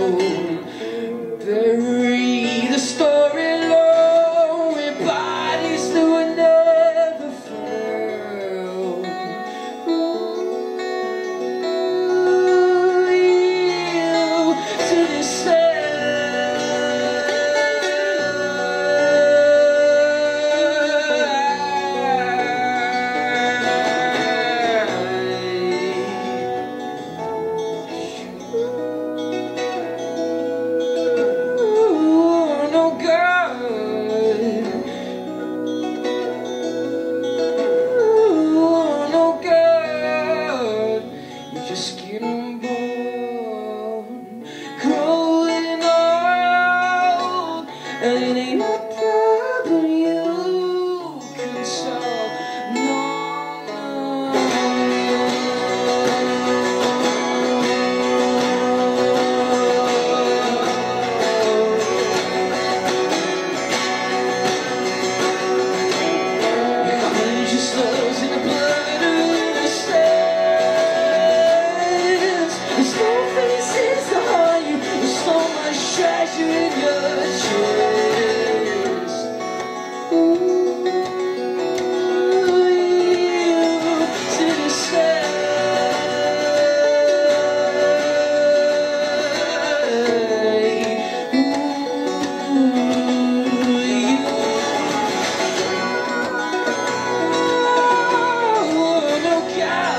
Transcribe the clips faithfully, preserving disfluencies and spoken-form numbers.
Bury the story low in bodies that were never found. Ooh, you to the skin and bone, growing old, and it ain't a problem you can solve. No, your conscious love's in the blood of the sand. Treasure in your chest. Ooh, you to the side. Ooh, you. Oh, no God.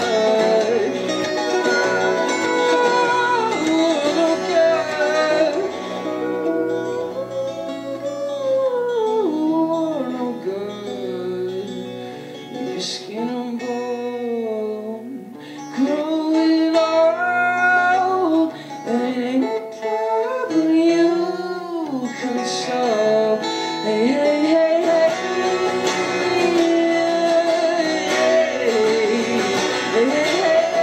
Your skin and bone, growing old, and it ain't a problem you can solve. Hey, hey, hey, hey, hey, hey, hey.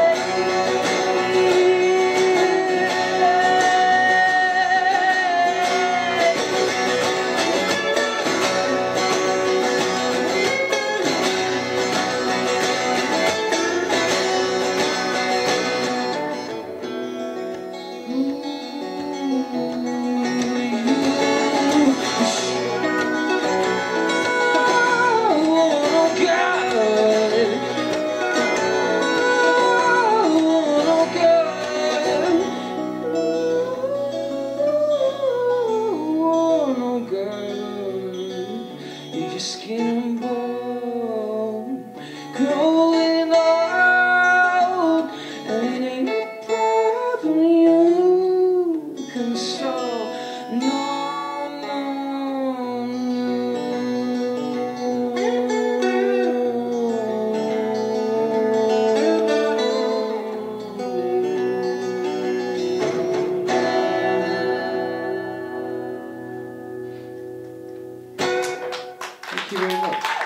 Your skin and bone, growing old, and it ain't a problem you can solve. No, no, thank you very much.